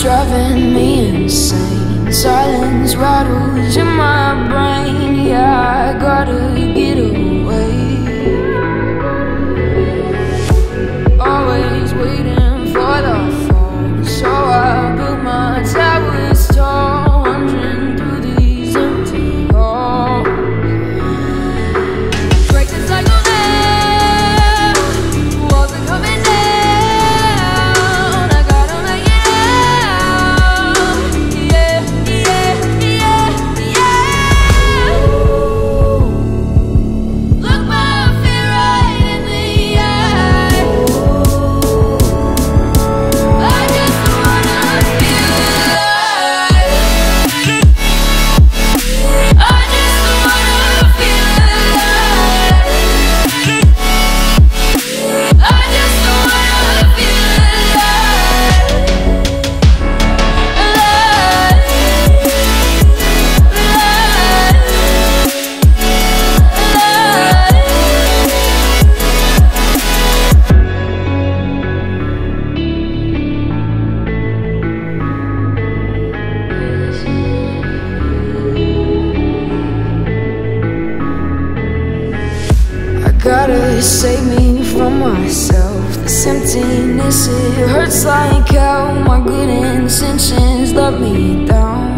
driving me insane. Silence rattles in my brain. Yeah, I gotta get away. Always waiting for the phone, so I built my towers tall, wandering through these empty halls. Break the cycle now, walls are coming down. I gotta make it out. Yeah, yeah, yeah, yeah. Look my fear right in the eye. I just wanna feel alive. I just wanna feel alive. I just wanna feel I gotta save me from myself. This emptiness, it hurts like hell. My good intentions let me down.